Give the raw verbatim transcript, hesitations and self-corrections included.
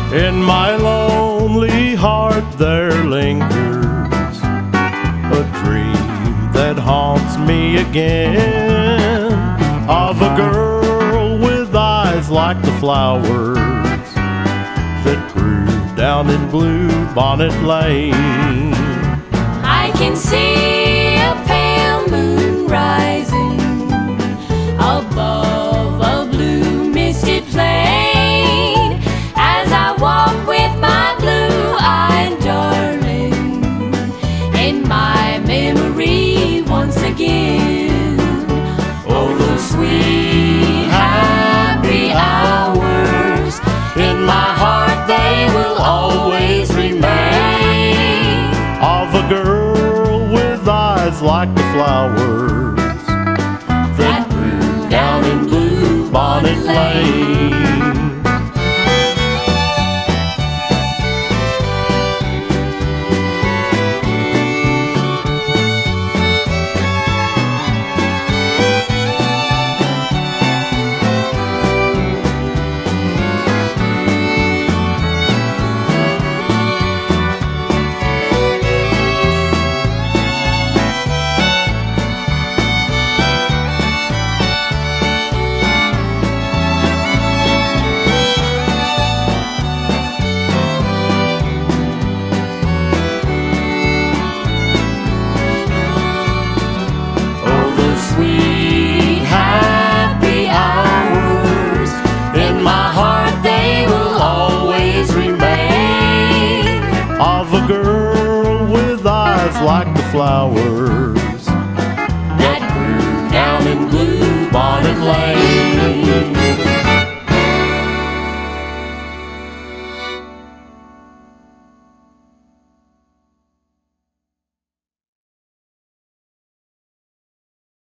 In my lonely heart there lingers a dream that haunts me again, of a girl with eyes like the flowers that grew down in Blue Bonnet Lane. I can see a pale moon rising above a blue misted plain, as I walk with my blue-eyed darling in my memory once again. Oh, those sweet happy hours, in my heart they will always remain, of a girl with eyes like the flowers that grew down in Blue Bonnet Lane. Sweet happy hours, in my heart they will always remain, of a girl with eyes like the flowers